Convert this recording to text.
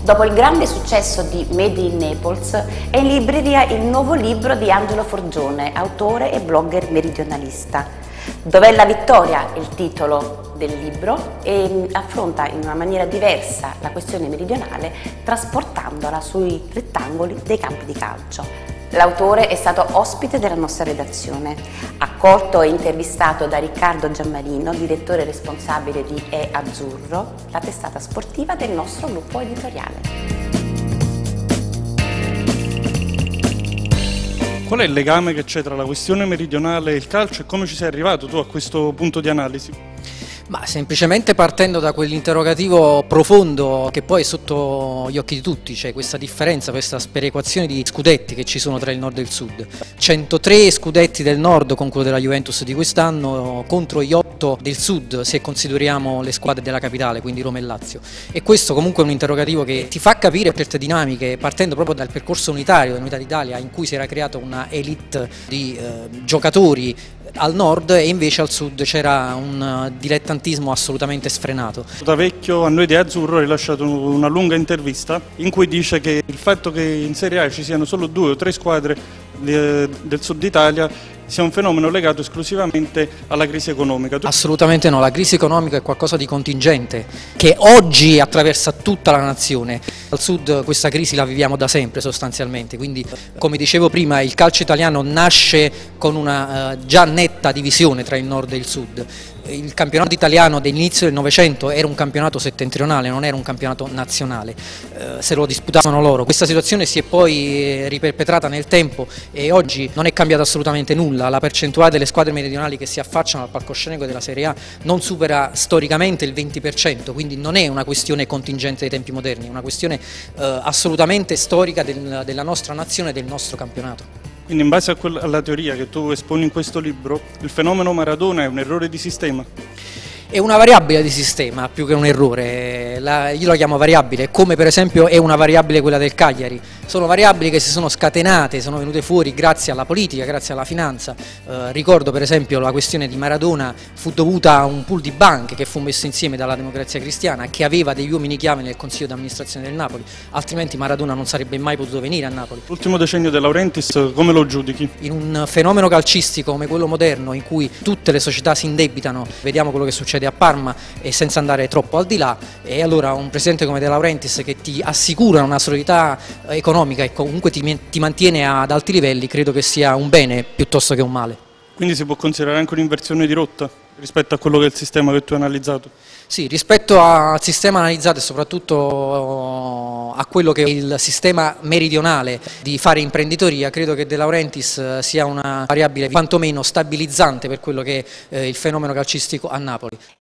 Dopo il grande successo di Made in Naples, è in libreria il nuovo libro di Angelo Forgione, autore e blogger meridionalista. Dov'è la vittoria? È il titolo del libro, e affronta in una maniera diversa la questione meridionale, trasportandola sui rettangoli dei campi di calcio. L'autore è stato ospite della nostra redazione, accolto e intervistato da Riccardo Giammarino, direttore responsabile di E Azzurro, la testata sportiva del nostro gruppo editoriale. Qual è il legame che c'è tra la questione meridionale e il calcio e come ci sei arrivato tu a questo punto di analisi? Ma semplicemente partendo da quell'interrogativo profondo che poi è sotto gli occhi di tutti, c'è questa differenza, questa sperequazione di scudetti che ci sono tra il nord e il sud. 103 scudetti del nord con quello della Juventus di quest'anno contro gli 8 del sud se consideriamo le squadre della capitale, quindi Roma e Lazio. E questo comunque è un interrogativo che ti fa capire certe dinamiche partendo proprio dal percorso unitario dell'Unità d'Italia, in cui si era creata una elite di giocatori al nord e invece al sud c'era un dilettantismo assolutamente sfrenato. Da vecchio a noi di Azzurro ha rilasciato una lunga intervista in cui dice che il fatto che in Serie A ci siano solo 2 o 3 squadre del sud Italia sia un fenomeno legato esclusivamente alla crisi economica. Assolutamente no, la crisi economica è qualcosa di contingente che oggi attraversa tutta la nazione. Al sud questa crisi la viviamo da sempre sostanzialmente, quindi come dicevo prima il calcio italiano nasce con una già netta divisione tra il nord e il sud. Il campionato italiano dell'inizio del Novecento era un campionato settentrionale, non era un campionato nazionale, se lo disputavano loro. Questa situazione si è poi riperpetrata nel tempo e oggi non è cambiato assolutamente nulla, la percentuale delle squadre meridionali che si affacciano al palcoscenico della Serie A non supera storicamente il 20%, quindi non è una questione contingente dei tempi moderni, è una questione assolutamente storica della nostra nazione e del nostro campionato. Quindi in base alla teoria che tu esponi in questo libro, il fenomeno Maradona è un errore di sistema? È una variabile di sistema più che un errore, io la chiamo variabile, come per esempio è una variabile quella del Cagliari. Sono variabili che si sono scatenate, sono venute fuori grazie alla politica, grazie alla finanza. Ricordo per esempio la questione di Maradona fu dovuta a un pool di banche che fu messo insieme dalla Democrazia Cristiana, che aveva degli uomini chiave nel Consiglio di amministrazione del Napoli, altrimenti Maradona non sarebbe mai potuto venire a Napoli. L'ultimo decennio De Laurentiis come lo giudichi? In un fenomeno calcistico come quello moderno, in cui tutte le società si indebitano, vediamo quello che succede a Parma e senza andare troppo al di là, e allora un presidente come De Laurentiis che ti assicura una solidità economica e comunque ti mantiene ad alti livelli, credo che sia un bene piuttosto che un male. Quindi si può considerare anche un'inversione di rotta rispetto a quello che è il sistema che tu hai analizzato? Sì, rispetto al sistema analizzato e soprattutto a quello che è il sistema meridionale di fare imprenditoria, credo che De Laurentiis sia una variabile quantomeno stabilizzante per quello che è il fenomeno calcistico a Napoli.